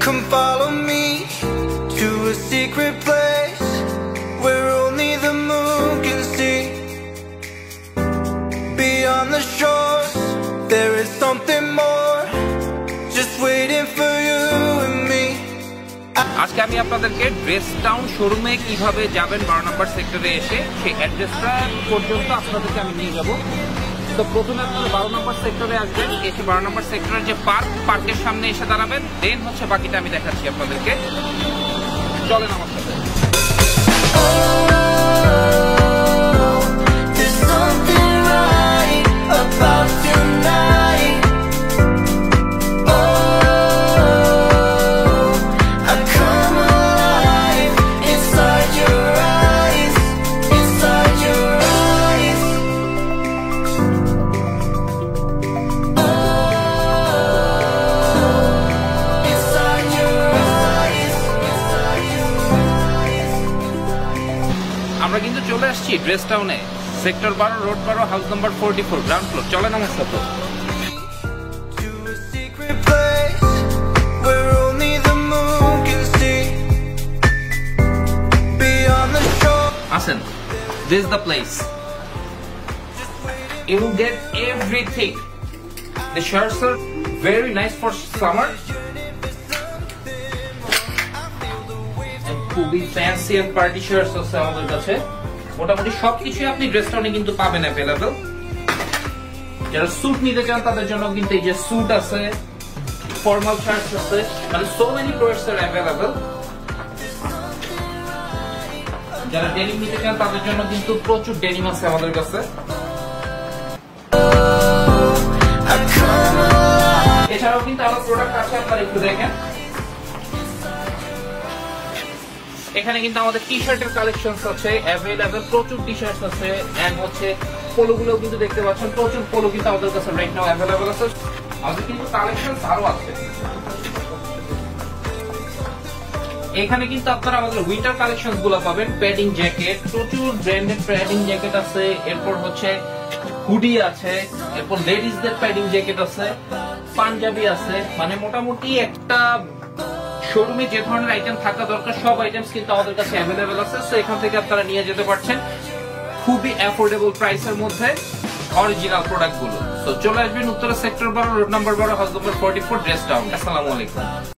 Come follow me to a secret place where only the moon can see. Beyond the shores, there is something more, just waiting for you and me. আজকে আমি আপনাদেরকে dress town শোরুমে কিভাবে যাবেন 12 নম্বর সেক্টরে এসে সেই অ্যাড্রেসটা পর্যন্ত আপনাদেরকে আমি নিয়ে যাব। তো প্রথমে আপনারা 12 নম্বর সেক্টরে আসবেন, এসে 12 নম্বর সেক্টরের যে পার্কের সামনে এসে দাঁড়াবেন, দেন হচ্ছে বাকিটা আমি দেখাচ্ছি আপনাদেরকে। চলেন আমার সাথে। আমরা কিন্তু চলে আসছি ড্রেস টাউনে, sector 12, road 12, house number 44, ground floor. চলেন আমার সাথে। আসেন, this is the place. You will get everything. The shirts are very nice for summer. খুবই ফ্যান্সি এন্ড পার্টি শার্টস আছে আমাদের কাছে। মোটামুটি সবকিছুই আপনি ড্রেস টাউনে কিন্তু পাবেন অ্যাভেলেবল। যারা স্যুট নিতে চান তাদের জন্য কিন্তু এই যে স্যুট আছে, ফর্মাল শার্টস আছে, মানে সো মেনি ক্লোথস আর অ্যাভেলেবল। যারা ডেনিম নিতে চান তাদের জন্য কিন্তু প্রচুর ডেনিম আছে আমাদের কাছে। এছাড়াও কিন্তু আরো প্রোডাক্ট আছে, আপনারা একটু দেখেন। এখানে কিন্তু আমাদের টি শার্টের কালেকশন আছে অ্যাভেলেবল, প্রচুর টি শার্টস আছে এন্ড হচ্ছে পোলোগুলো কিন্তু দেখতে পাচ্ছেন, প্রচুর পোলো কিন্তু আমাদের কাছে রাইট নাও অ্যাভেলেবল আছে। আমাদের কিন্তু কালেকশন আরো আছে। এখানে কিন্তু আপনারা আমাদের উইন্টার কালেকশন গুলো পাবেন, প্যাডিং জ্যাকেট, প্রচুর ব্র্যান্ডেড প্যাডিং জ্যাকেট আছে, এরপর হচ্ছে হুডি আছে, এরপর লেডিসদের প্যাডিং জ্যাকেট আছে, পাঞ্জাবি আছে। মানে মোটামুটি একটা শোরুমে যে ধরনের আইটেম থাকা দরকার সব আইটেমস কিন্তু আমাদের কাছে অ্যাভেলেবল আছে। সো এখান থেকে আপনারা নিয়ে যেতে পারছেন খুবই অ্যাফোর্ডেবল প্রাইসের মধ্যে অরিজিনাল প্রোডাক্ট গুলো। তো চলে আসবেন Uttara sector 12, road number 12, house number 44, dress town. আসসালামু আলাইকুম।